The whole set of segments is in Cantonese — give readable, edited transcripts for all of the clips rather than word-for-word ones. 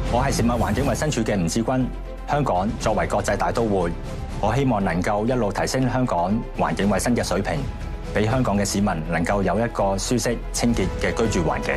我係食物環境衞生署嘅吳志軍。香港作為國際大都會，我希望能夠一路提升香港環境衞生嘅水平，俾香港嘅市民能夠有一個舒適、清潔嘅居住環境。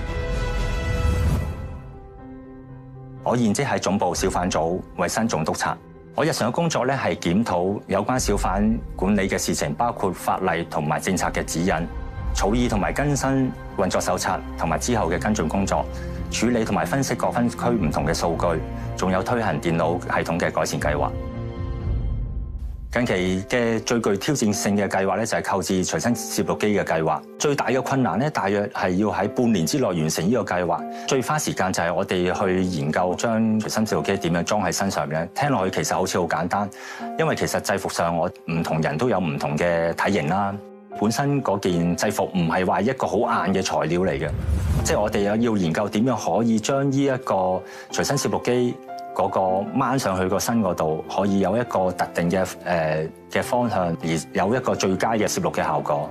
我現職喺總部小販組衞生總督察。我日常嘅工作咧係檢討有關小販管理嘅事情，包括法例同埋政策嘅指引、草擬同埋更新運作手冊，同埋之後嘅跟進工作，處理同埋分析各分區唔同嘅數據，仲有推行電腦系統嘅改善計劃。近期嘅最具挑戰性嘅計劃咧就係購置隨身攝錄機嘅計劃。最大嘅困難咧，大約係要喺半年之內完成呢個計劃。最花時間就係我哋去研究將隨身攝錄機點樣裝喺身上面。聽落去其實好似好簡單，因為其實制服上我唔同人都有唔同嘅體型啦。本身嗰件制服唔係話一個好硬嘅材料嚟嘅，即係我哋要研究點樣可以將呢一個隨身攝錄機嗰個掹上去個身嗰度，可以有一個特定嘅方向，而有一個最佳嘅攝錄嘅效果。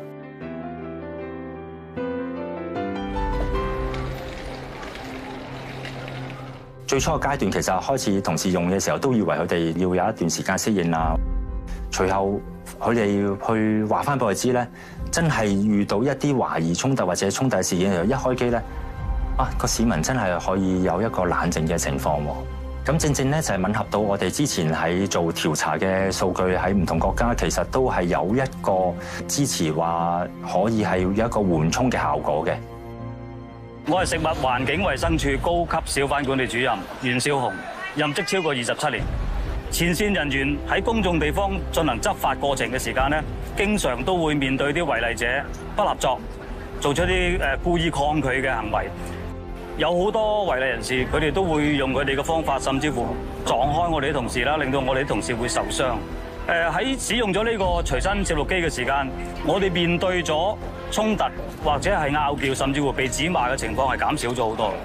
最初嘅階段，其實開始同事用嘅時候，都以為佢哋要有一段時間適應啦。隨後佢哋去話翻俾我知咧，真係遇到一啲懷疑衝突或者衝突事件嘅時候，一開機咧，個市民真係可以有一個冷靜嘅情況喎。咁正正咧就係吻合到我哋之前喺做調查嘅數據，喺唔同國家其實都係有一個支持話可以係有一個緩衝嘅效果嘅。 我係食物環境衞生署高級小販管理主任袁少雄，任職超過27年。前線人員喺公眾地方進行執法過程嘅時間咧，經常都會面對啲違例者不合作，做出啲故意抗拒嘅行為。有好多違例人士，佢哋都會用佢哋嘅方法，甚至乎撞開我哋啲同事啦，令到我哋啲同事會受傷。喺使用咗呢個隨身攝錄機嘅時間，我哋面對咗衝突或者係拗撬，甚至乎被指罵嘅情況係減少咗好多。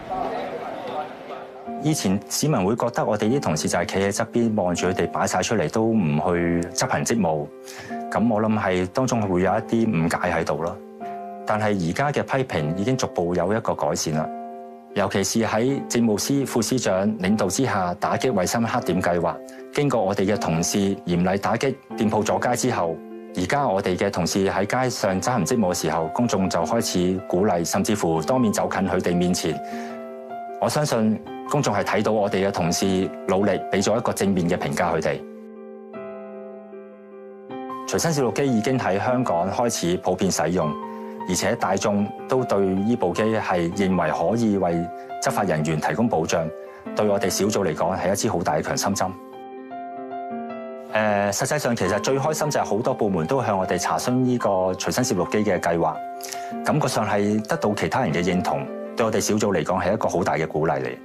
以前市民會覺得我哋啲同事就係企喺側邊望住佢哋擺晒出嚟，都唔去執行職務。咁我諗係當中會有一啲誤解喺度咯。但係而家嘅批評已經逐步有一個改善啦。尤其是喺政務司副司長領導之下，打擊衞生黑點計劃，經過我哋嘅同事嚴厲打擊店鋪阻街之後，而家我哋嘅同事喺街上執行職務嘅時候，公眾就開始鼓勵，甚至乎當面走近佢哋面前。我相信公眾係睇到我哋嘅同事努力，俾咗一個正面嘅評價佢哋。隨身攝錄機已經喺香港開始普遍使用。而且大眾都對呢部機係認為可以為執法人員提供保障，對我哋小組嚟講係一支好大嘅強心針。實際上其實最開心就係好多部門都向我哋查詢呢個隨身攝錄機嘅計劃，感覺上係得到其他人嘅認同，對我哋小組嚟講係一個好大嘅鼓勵嚟。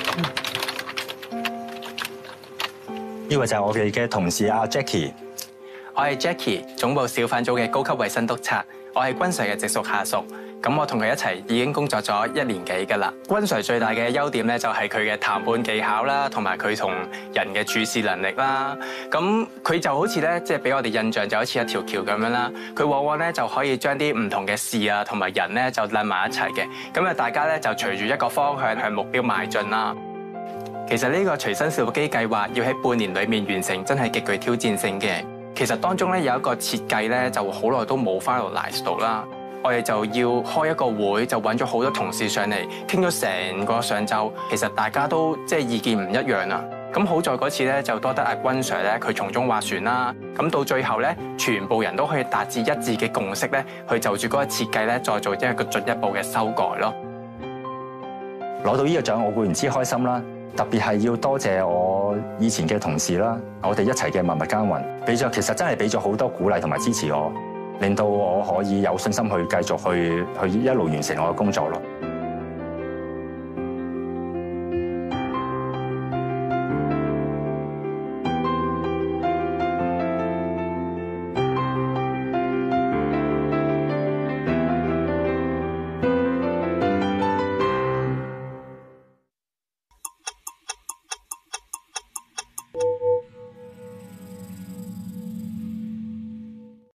呢位就係我哋嘅同事阿 Jackie。 我係 Jackie，總部小販組嘅高級衞生督察。我係君 Sir 嘅直屬下屬，咁我同佢一齊已經工作咗1年幾㗎啦。君 Sir 最大嘅優點咧就係佢嘅談判技巧啦，同埋佢同人嘅處事能力啦。咁佢就好似咧，即係俾我哋印象就好似一條橋咁樣啦。佢往往咧就可以將啲唔同嘅事啊同埋人咧就攬埋一齊嘅。咁啊，大家咧就隨住一個方向向目標邁進啦。其實呢個隨身攝錄機計劃要喺半年裡面完成，真係極具挑戰性嘅。其實當中咧有一個設計咧就好耐都冇 finalize 到啦，我哋就要開一個會，就揾咗好多同事上嚟傾咗成個上晝，其實大家都即係意見唔一樣啊。咁好在嗰次咧就多得阿君 Sir 咧佢從中斡旋啦，咁到最後咧全部人都可以達至一致嘅共識咧，去就住嗰個設計咧再做一個進一步嘅修改咯。 攞到呢個獎我固然之開心啦。特別係要多謝我以前嘅同事啦，我哋一齊嘅默默耕耘，其實真係俾咗好多鼓勵同埋支持我，令到我可以有信心去繼續去一路完成我嘅工作咯。